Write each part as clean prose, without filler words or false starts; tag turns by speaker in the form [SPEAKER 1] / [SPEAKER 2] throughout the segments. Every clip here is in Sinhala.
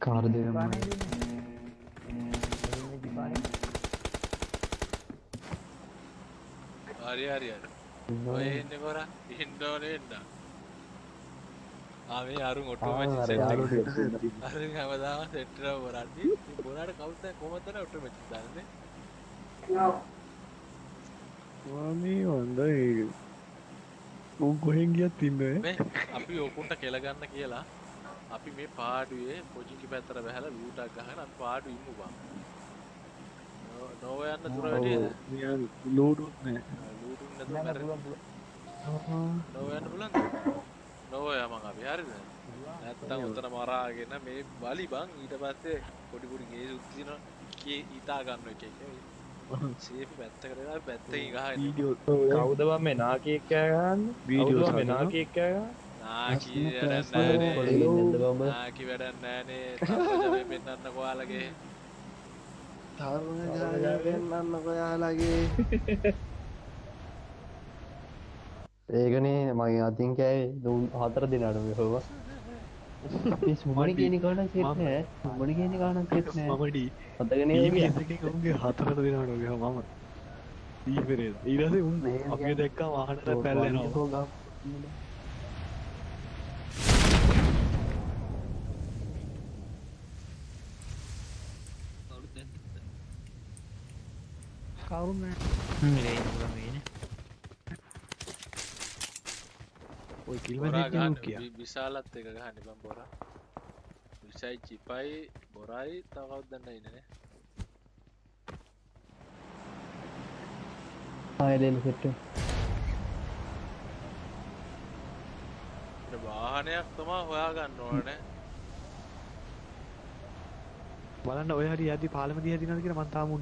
[SPEAKER 1] कार दे
[SPEAKER 2] හරි හරි හරි ඔය එන්නේ කොරා ඉන්නෝනේ එන්න ආ මේ අරුන් ඔටෝමැටික් සෙට් එක අරුන් හැමදාම සෙට් කරව බොරන්නේ මේ බොරාට කවුද කොහමද තන ඔටෝමැටික් දාන්නේ
[SPEAKER 3] මේ හොඳයි උන් කොහෙන් ගියත් ඉන්නේ
[SPEAKER 2] මේ අපි ඔකුන්ට කෙල ගන්න කියලා අපි මේ පාඩුවේ පොජිකි පැත්තට බහැලා ලූටක් ගහගෙන අපි පාඩු ඉමු බං නෝ යන්න දුර වැඩිද
[SPEAKER 3] නියන් ලෝඩුත් නෑ
[SPEAKER 2] ලූටුන් නැතුව මැරෙන්න නෝ යන්න පුළුවන්ද නෝ යමන් අපි හරිද නැත්තම් උතන මරාගෙන මේ බලි බං ඊට පස්සේ පොඩි පොඩි ගේසුත් දිනවා කී ඊතා ගන්න එක එක සේෆ් පැත්තකට දාලා පැත්තකින් ගහගෙන
[SPEAKER 3] වීඩියෝ
[SPEAKER 1] කවුද බං මේ නාකියෙක් කෑ ගහන්නේ
[SPEAKER 3] වීඩියෝ
[SPEAKER 1] මේ නාකියෙක් කෑ ගහන්නේ
[SPEAKER 2] නාකි වැඩක් නෑනේ නාකි වැඩක් නෑනේ තප්පජමේ පෙන්නන්න කොයාලගේ
[SPEAKER 4] තරුණ පෙන්නන්න කොයාලගේ
[SPEAKER 1] ඒකනේ මගේ අතින් කෑවේ දුන් 4 දිනකට මේ හොව අපි සුමනි කියන කාණක් සෙට් නෑ සුමනි කියන කාණක් සෙට් නෑ
[SPEAKER 3] මමඩි
[SPEAKER 1] අතගෙන
[SPEAKER 3] ඊමේසකේ කවුගේ 4 දිනකට ගියා මම ඊපෙරේ ඊට පස්සේ උන් අපි දැක්කා වාහනට පැල්ලෙනවා
[SPEAKER 5] කවුරුම
[SPEAKER 3] ඔය කිල්ම
[SPEAKER 2] බොරා
[SPEAKER 3] දෙන්නේ
[SPEAKER 2] ගන්න
[SPEAKER 3] කියා
[SPEAKER 2] විශාලත් එක ගහන්න බං බොරා විශයි චිපයි බොරයි තව කවුද දන්නේ ඉන්නේ
[SPEAKER 1] ආයෙ දෙන්න සෙට් එක
[SPEAKER 2] ඒ වාහනයක් තමයි හොයාගන්න ඕනේ
[SPEAKER 3] බලන්න ඔය හරි යද්දි පාලම දිහා දිනනද කියලා මං තාම උඩ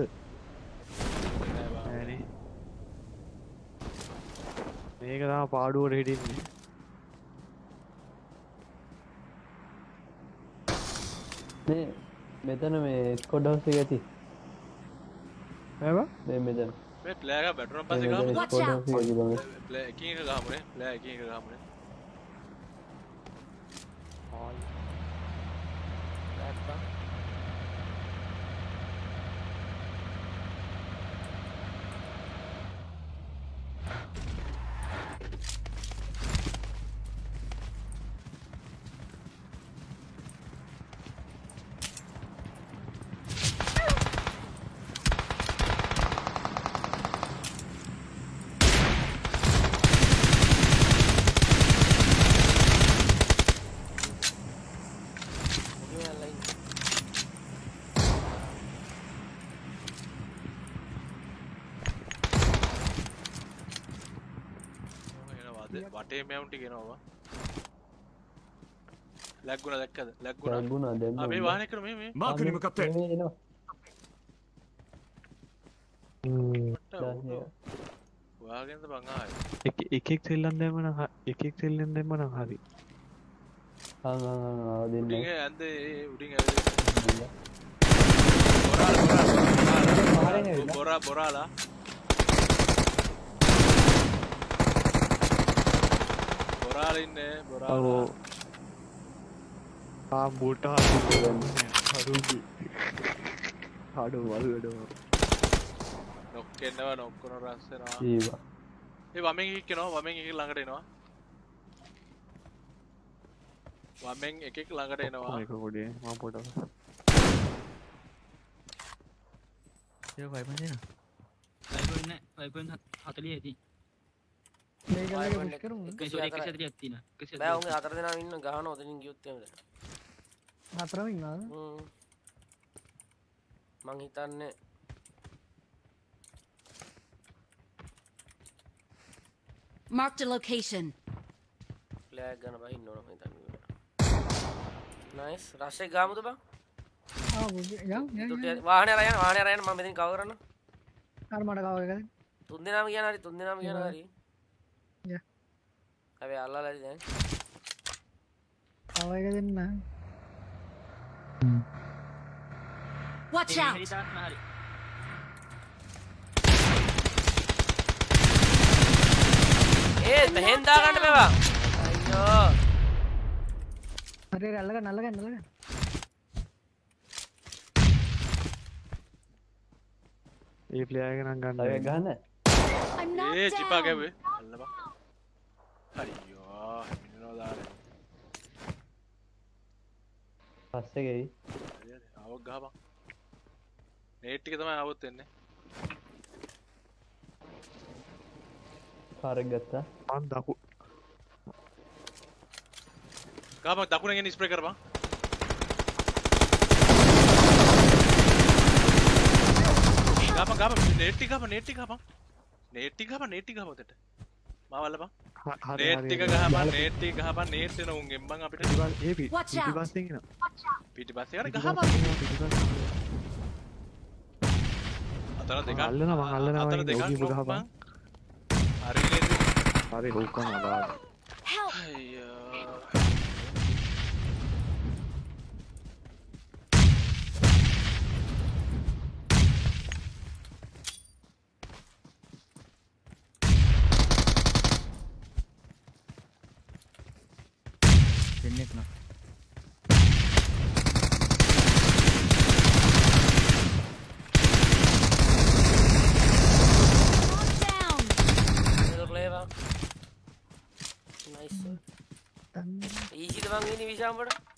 [SPEAKER 3] නෑනේ මේක තමයි පාඩුවට හිටින්නේ
[SPEAKER 1] මේ මෙතන මේ ස්කොඩ් හවුස් එක ඇති
[SPEAKER 3] නේද
[SPEAKER 1] මේ මෙතන
[SPEAKER 2] මේ ප්ලේයර් එක බැටරම් පස්සේ ගහමු
[SPEAKER 1] ස්කොඩ් හවුස් එක ඇති බං
[SPEAKER 2] ප්ලේයර් එකින් එක ගහමුනේ ප්ලේයර් එකින් එක ගහමුනේ වටේ මැවුන් ටික එනවා ලැග් ගුණා දැක්කද ලැග් ගුණා
[SPEAKER 1] දැන්
[SPEAKER 2] ආ මේ වාහනේ කරා මේ
[SPEAKER 6] මාකරි මොකක්ද
[SPEAKER 1] මේ එනවා
[SPEAKER 2] වාගෙන්ද බං ආයේ
[SPEAKER 3] එකෙක් සෙල්ලම් දැම්ම නම් එකෙක් සෙල්ලම් දැම්ම නම් හරි
[SPEAKER 1] දෙන්න
[SPEAKER 2] උඩින් ඇන්දේ උඩින් ඇවිල්ලා බොරාලා බොරාලා ඉන්නේ බොරාලා
[SPEAKER 3] ආ බෝටා හරුගි හඩෝ වල වැඩෝ
[SPEAKER 2] නොක්කෙන්නවා නොක්කන රස් වෙනවා
[SPEAKER 1] ඒවා
[SPEAKER 2] ඒ වමෙන් එකෙක් එනවා වමෙන් එකෙක් ළඟට එනවා වමෙන් එකෙක් ළඟට එනවා
[SPEAKER 3] මේක පොඩි මම පොඩ
[SPEAKER 5] ඒක වයිපන් දෙනවා වයිපන් නෑ වයිපන් 40 ඇති
[SPEAKER 4] මේක පුෂ් කරමු
[SPEAKER 5] 140ක් තියෙනවා
[SPEAKER 4] බෑ උන්ගේ 4 දෙනා ඉන්න ගහන ඔතනින් ගියොත් එහෙමද
[SPEAKER 5] හතරම ඉන්නවද
[SPEAKER 4] මං හිතන්නේ
[SPEAKER 7] Marked a location.
[SPEAKER 4] ෆ්ලෑග් ගන්න බහින්න ඕන මම හිතන්නේ නයිස් රෂ් එක ගාමුද බං
[SPEAKER 5] ආ යම්
[SPEAKER 4] වාහනේ අරයන් මම මෙතනින් කවර් කරන්න
[SPEAKER 5] අර මඩ කව එකද
[SPEAKER 4] තුන් දෙනාම කියන හරි
[SPEAKER 5] යා
[SPEAKER 4] හැබැයි අල්ලලාද දැන්
[SPEAKER 5] කව එක දෙන්න
[SPEAKER 7] Watch out.
[SPEAKER 4] මෙහෙන් දාගන්න මේවා අයියෝ
[SPEAKER 5] හරි නල්ලගන්න
[SPEAKER 3] ඒ ප්ලේයර් එක නම් ගන්න.
[SPEAKER 1] අය ගහන්න.
[SPEAKER 7] I'm not
[SPEAKER 2] A චිපා
[SPEAKER 7] down.
[SPEAKER 2] ගැව්වේ අල්ල බං අයියෝ මිනිනෝ දාලා
[SPEAKER 1] පස්සේ ගෙයි.
[SPEAKER 2] ආවක් ගහපන් නේට් ටික තමයි ආවොත් එන්නේ
[SPEAKER 1] කාර් එක ගත්තා.
[SPEAKER 3] මන් දකු
[SPEAKER 2] ගහපන් දකුණෙන් එන්නේ ස්ප්‍රේ කරපන් ගහපන් නේට් ටික ගහපන් නේට් ටික ගහපන් උතට මාව අල්ලපන් නේට් ටික ගහපන් නේට් ටික ගහපන් නේට් එන උන් එම්බන් අපිට
[SPEAKER 3] ඒ
[SPEAKER 7] Watch out.
[SPEAKER 3] පිටිපස්සෙන් එන.
[SPEAKER 2] පිටිපස්සේ යන ගහපන් අතන දෙකක්
[SPEAKER 3] අල්ලනවා
[SPEAKER 2] අතන
[SPEAKER 3] වගේ
[SPEAKER 2] දෙකක්
[SPEAKER 3] ඔගිම
[SPEAKER 2] නොක්
[SPEAKER 3] ගහපන්.
[SPEAKER 2] බං හරි නේද
[SPEAKER 3] හරි හොක්කම අදාළ.
[SPEAKER 7] Help.
[SPEAKER 2] අයියෝ
[SPEAKER 5] දෙන්නෙක් නෝ.
[SPEAKER 7] Knocked down.
[SPEAKER 4] Another player. Nice. Easy the bang ini bisa ambil.